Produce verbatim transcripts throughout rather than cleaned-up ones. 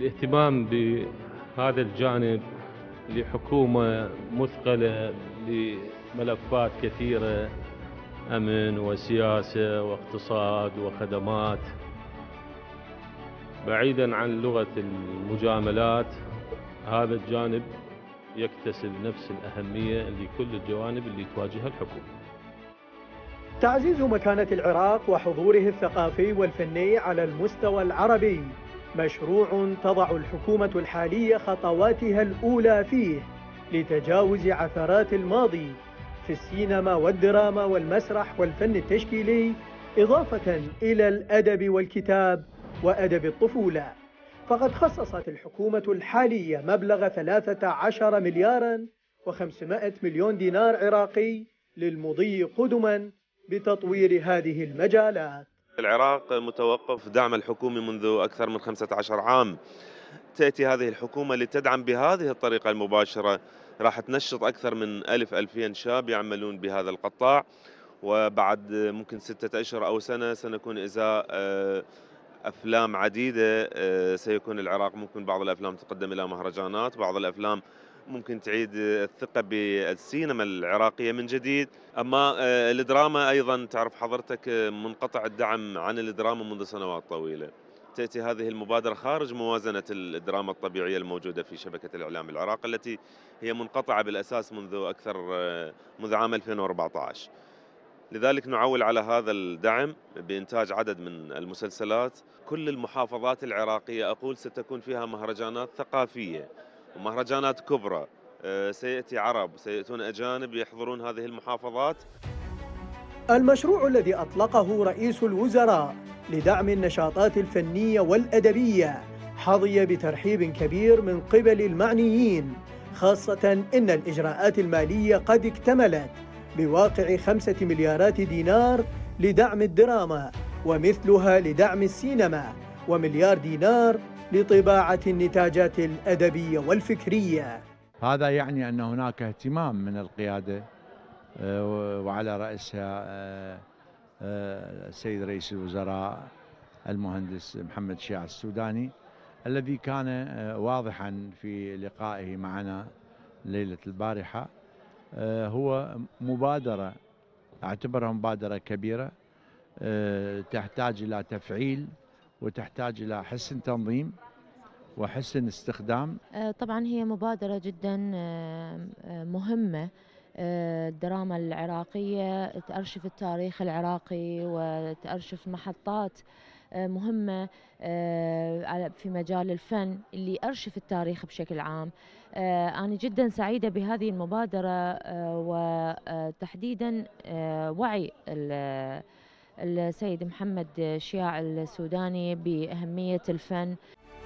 الاهتمام بهذا الجانب لحكومة مثقلة لملفات كثيرة، أمن وسياسة واقتصاد وخدمات، بعيدا عن لغة المجاملات. هذا الجانب يكتسب نفس الأهمية لكل الجوانب اللي تواجهها الحكومة. تعزيز مكانة العراق وحضوره الثقافي والفني على المستوى العربي مشروع تضع الحكومة الحالية خطواتها الأولى فيه لتجاوز عثرات الماضي في السينما والدراما والمسرح والفن التشكيلي، إضافة إلى الأدب والكتاب وأدب الطفولة. فقد خصصت الحكومة الحالية مبلغ ثلاثة عشر ملياراً وخمسمائة مليون دينار عراقي للمضي قدماً بتطوير هذه المجالات. العراق متوقف دعم الحكومي منذ أكثر من خمسة عشر عام. تأتي هذه الحكومة لتدعم بهذه الطريقة المباشرة، راح تنشط أكثر من ألف ألفين شاب يعملون بهذا القطاع، وبعد ممكن ستة أشهر أو سنة سنكون إزاء أفلام عديدة. سيكون العراق ممكن بعض الأفلام تقدم إلى مهرجانات، بعض الأفلام ممكن تعيد الثقة بالسينما العراقية من جديد. أما الدراما أيضا تعرف حضرتك منقطع الدعم عن الدراما منذ سنوات طويلة. تأتي هذه المبادرة خارج موازنة الدراما الطبيعية الموجودة في شبكة الإعلام العراق التي هي منقطعة بالأساس منذ أكثر منذ عام ألفين وأربعة عشر. لذلك نعول على هذا الدعم بإنتاج عدد من المسلسلات. كل المحافظات العراقية أقول ستكون فيها مهرجانات ثقافية ومهرجانات كبرى. سيأتي عرب، سيأتون أجانب يحضرون هذه المحافظات. المشروع الذي أطلقه رئيس الوزراء لدعم النشاطات الفنية والأدبية حظي بترحيب كبير من قبل المعنيين، خاصة إن الإجراءات المالية قد اكتملت بواقع خمسة مليارات دينار لدعم الدراما، ومثلها لدعم السينما، ومليار دينار لطباعة النتاجات الأدبية والفكرية. هذا يعني أن هناك اهتمام من القيادة وعلى رأسها السيد رئيس الوزراء المهندس محمد شياع السوداني، الذي كان واضحا في لقائه معنا ليلة البارحة. هو مبادرة أعتبرها مبادرة كبيرة تحتاج إلى تفعيل وتحتاج إلى حسن تنظيم وحسن استخدام. طبعا هي مبادرة جدا مهمة. الدراما العراقية تأرشف التاريخ العراقي وتأرشف محطات مهمة في مجال الفن اللي أرشف التاريخ بشكل عام. أنا جدا سعيدة بهذه المبادرة وتحديدا وعي السيد محمد شياع السوداني بأهمية الفن.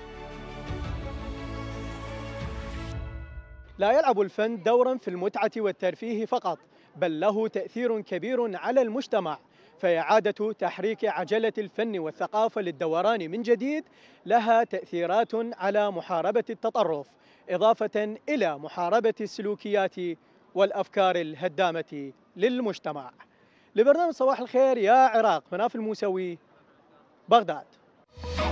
لا يلعب الفن دورا في المتعة والترفيه فقط، بل له تأثير كبير على المجتمع، فإعادة تحريك عجلة الفن والثقافة للدوران من جديد لها تأثيرات على محاربة التطرف، إضافة إلى محاربة السلوكيات والأفكار الهدامة للمجتمع. لبرنامج صباح الخير يا عراق، مناف الموسوي، بغداد.